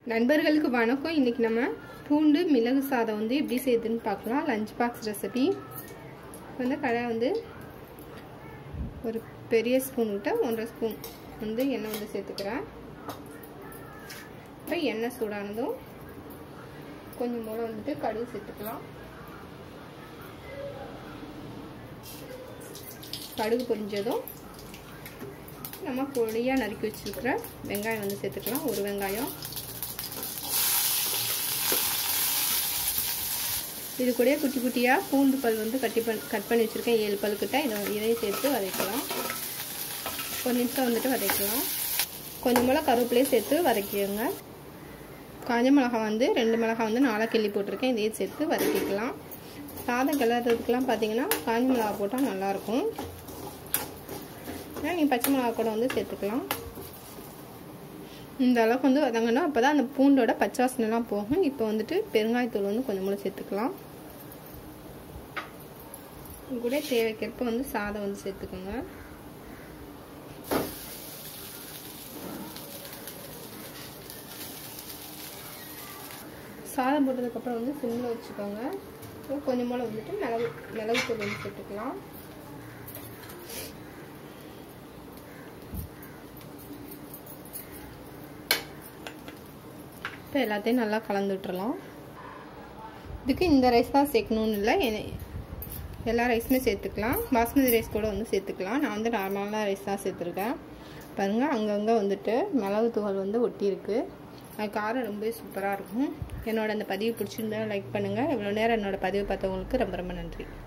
நண்பர்களுக்கு வணக்கம். இன்னைக்கு நம்ம பூண்டு மிளகு சாதம் வந்து எப்படி செய்யுதுன்னு பார்க்கலாம். Lunch box recipe. வந்து கடாய் வந்து ஒரு பெரிய ஸ்பூன் விட்டு 1.5 ஸ்பூன் வந்து எண்ணெய் வந்து சேர்த்துக்கிறேன். இப்போ எண்ணெய் சூடானதும் கொஞ்சம் போல வந்துட்டு கடுகு சேர்த்துக்கலாம். கடுகு பொரிஞ்சதும் நம்ம பொடியாக நறுக்கி வச்சுருக்கிற வெங்காயம் வந்து சேர்த்துக்கலாம். ஒரு வெங்காயம். இது கூட குட்டி குட்டியாக பூண்டு பல் வந்து கட் பண்ணி வச்சுருக்கேன். 7 பல் கிட்ட. இதையும் சேர்த்து வதக்கலாம். ஒரு நிமிஷம் வந்துட்டு வதக்கலாம். கொஞ்சம் போல் கருவேப்பிலையும் சேர்த்து வதக்கிடுங்க. காஞ்ச மிளகாய் வந்து 2 மிளகாய் வந்து 4 கிள்ளி போட்டிருக்கேன். இதையும் சேர்த்து வதக்கிக்கலாம். சாதம் கிளறதுக்கெலாம் பார்த்தீங்கன்னா காஞ்ச மிளகாய் போட்டால் நல்லாயிருக்கும். நீங்கள் பச்சை மிளகாய் கூட வந்து சேர்த்துக்கலாம். இந்த அளவுக்கு வந்து வதங்கணும். அப்போ தான் அந்த பூண்டோட பச்சை வாசனைலாம் போகும். இப்போ வந்துட்டு பெருங்காயத்தூள் வந்து கொஞ்சம் மூலம் சேர்த்துக்கலாம். கூட தேவைக்கேற்ப வந்து சாதம் வந்து சேர்த்துக்கோங்க. சாதம் போட்டதுக்கப்புறம் வந்து சிம்மில் வச்சுக்கோங்க. கொஞ்சம் போல் வந்துட்டு மிளகுத்தூள் வந்து சேர்த்துக்கலாம். இப்போ எல்லாத்தையும் நல்லா கலந்து விட்டுறலாம். இதுக்கு இந்த ரைஸ் தான் சேர்க்கணும்னு இல்லை, எல்லா ரைஸுமே சேர்த்துக்கலாம். பாஸ்மதி ரைஸ் கூட வந்து சேர்த்துக்கலாம். நான் வந்து நார்மலான ரைஸ் தான் சேர்த்துருக்கேன். பாருங்கள், அங்கங்கே வந்துட்டு மிளகு தூள் வந்து ஒட்டியிருக்கு. அது காரம் ரொம்ப சூப்பராக இருக்கும். என்னோட அந்த பதிவு பிடிச்சிருந்தா லைக் பண்ணுங்கள். இவ்வளோ நேரம் என்னோடய பதிவு பார்த்தவங்களுக்கு ரொம்ப ரொம்ப நன்றி.